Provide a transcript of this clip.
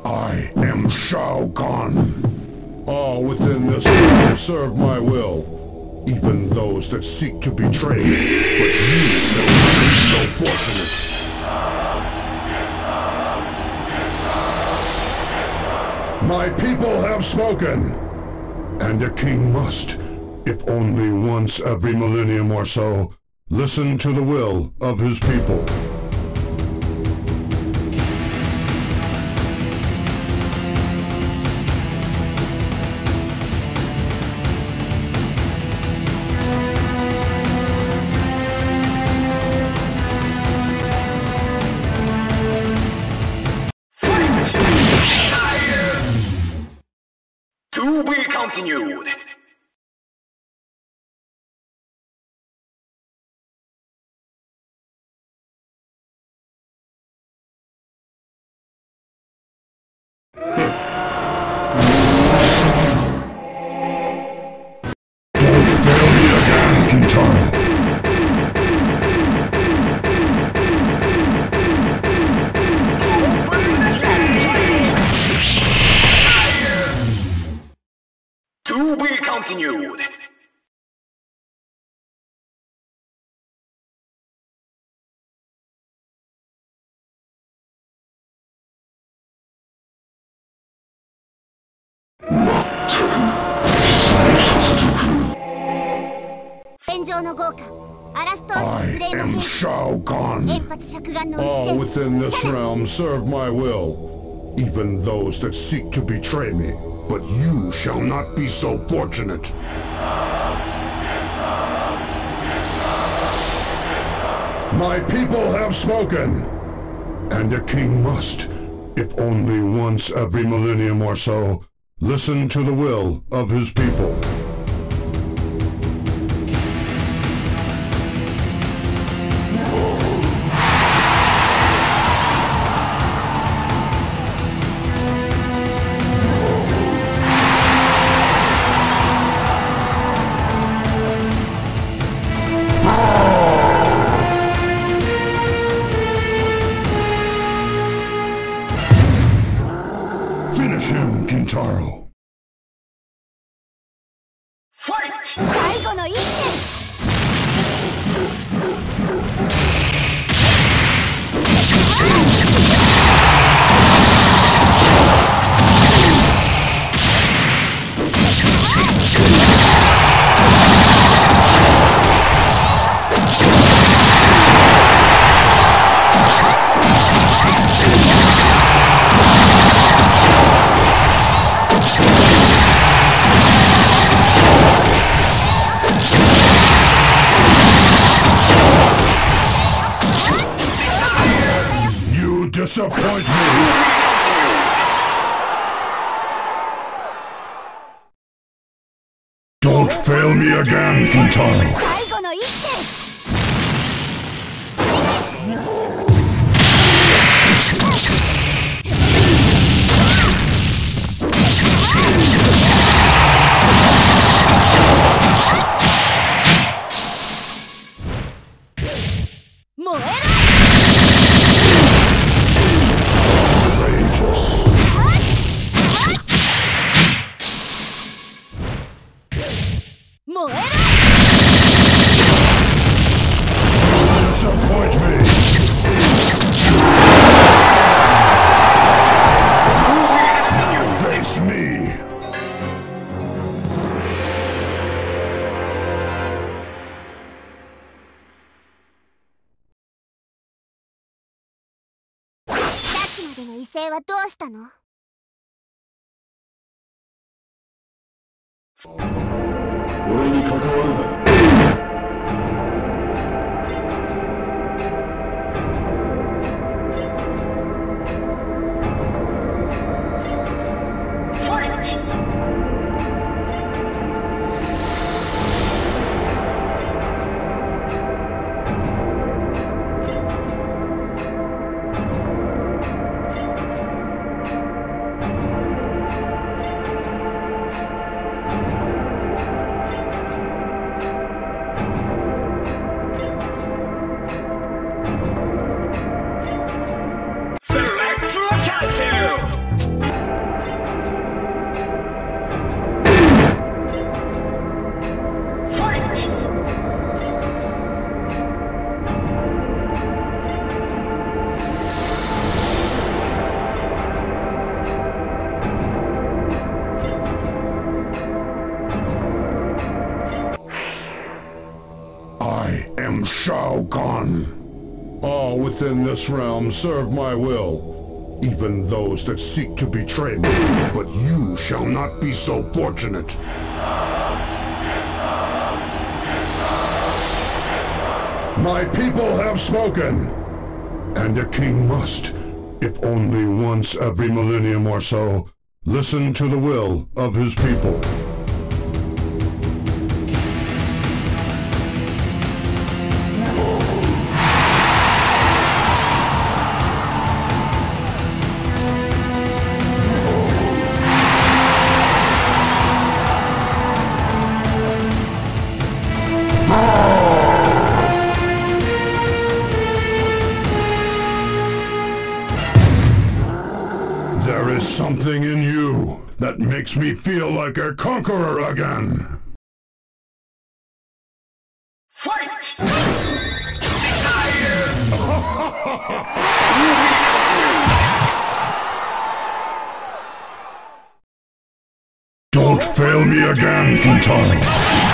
I am Shao Kahn. All within this realm serve my will, even those that seek to betray me. But you shall not be so fortunate. My people have spoken, and a king must, if only once every millennium or so, listen to the will of his people. To be continued. Don't fail me again, Kintaro. To be continued. I am Shao Kahn. All within this realm serve my will, even those that seek to betray me. But you shall not be so fortunate. My people have spoken, and a king must, if only once every millennium or so, listen to the will of his people. Finish him, Kintaro. Fight! 最後の一手 You disappoint me! Don't fail me again, Kintaro. 最後の一手 燃えろ 燃えろ Disappoint me! Face me! さっきまでの威勢はどうしたの俺に関わるな。 Fight! gone. All within this realm serve my will, even those that seek to betray me. But you shall not be so fortunate. My people have spoken, and a king must, if only once every millennium or so, listen to the will of his people. There is something in you that makes me feel like a conqueror again. Fight! Don't fail me again, Futaro.